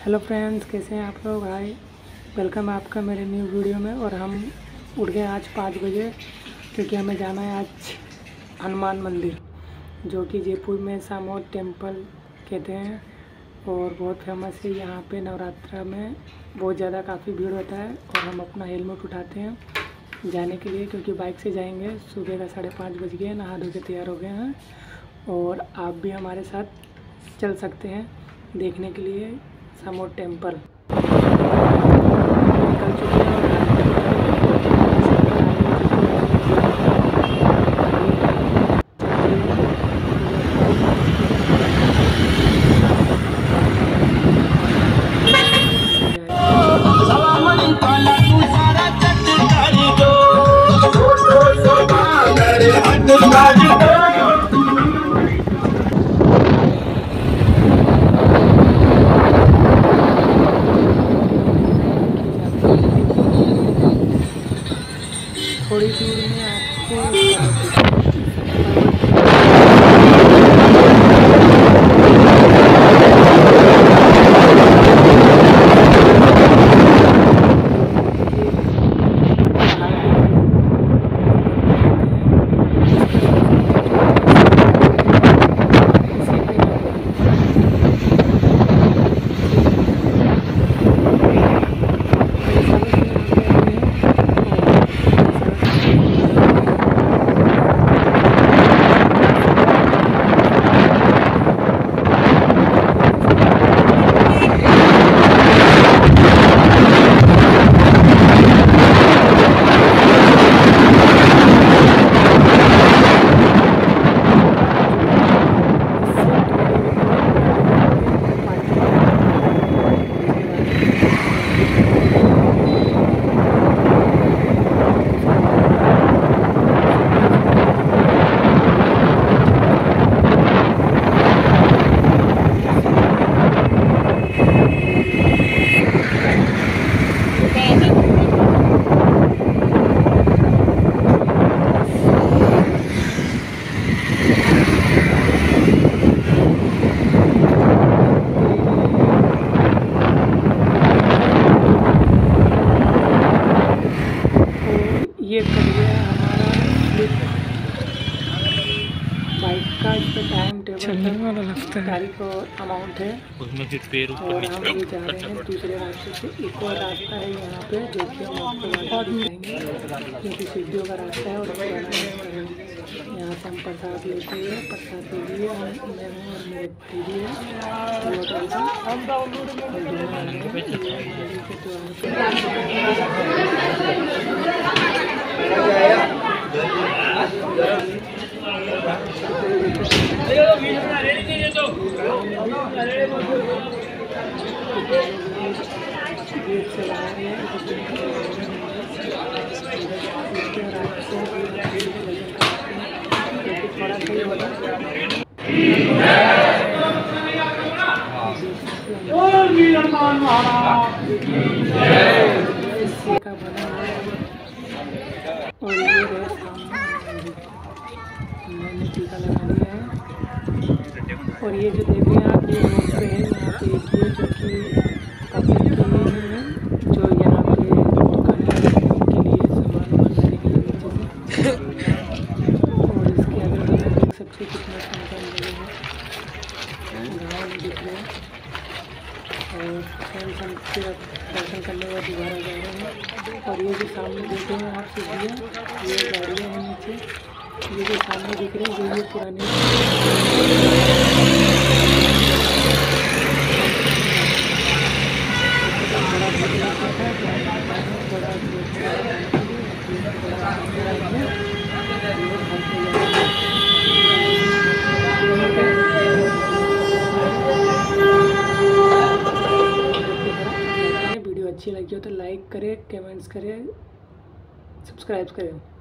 Hello friends, कैसे हैं आप लोग। हाय, वेलकम आपका मेरे न्यू वीडियो में। और हम उठ गए आज 5 बजे क्योंकि हमें जाना है आज हनुमान मंदिर, जो कि जयपुर में सामोद टेम्पल कहते हैं और बहुत फेमस है। यहाँ पे नवरात्रा में बहुत ज़्यादा काफ़ी भीड़ होता है और हम अपना हेलमेट उठाते हैं जाने के लिए, क्योंकि बाइक से जाएंगे। सुबह का 5:30 बज गए, नहा धो के तैयार हो गए हैं और आप भी हमारे साथ चल सकते हैं देखने के लिए सामोद टेम्पल। निकल चुके हैं थोड़ी दूर में आपको ये कर गया हमारा बाइक का। इस पर टाइम टेबल वाला लगता है, तारीख और अमाउंट है उसमें फिर पैर और हम ये जा रहे हैं दूसरे रास्ते से। एक और रास्ता है यहाँ पे, जो कि हम आपको दिखाएंगे, क्योंकि सीढ़ियों का रास्ता है। और यहाँ से हम प्रसाद लेते हुए, प्रसाद के लिए मैं हूँ और मेरे दीदी का बना और ये मैंने टीका लगा लिया है। और ये जो देख रहे हैं आप, ये रोड पे है। यहाँ पे देखिए, जो कि पब्लिक के लिए है, जो यहाँ पे दुकानें के लिए सामान बनाने के लिए नीचे से। और इसके अगल बगल देख सकते कितना संख्या मिले हैं, गाँव दिख रहे हैं। और हम सिर्फ दर्शन करने के बाद दोबारा जा रहे हैं। और ये जो सामने देख रहे हैं आप सीढ़ियाँ, ये गाड़ियाँ हैं नीचे। ये जो सामने दिख रहे हैं, ये पुराने वीडियो अच्छी लगी हो तो लाइक करें, कमेंट्स करें, सब्सक्राइब करें।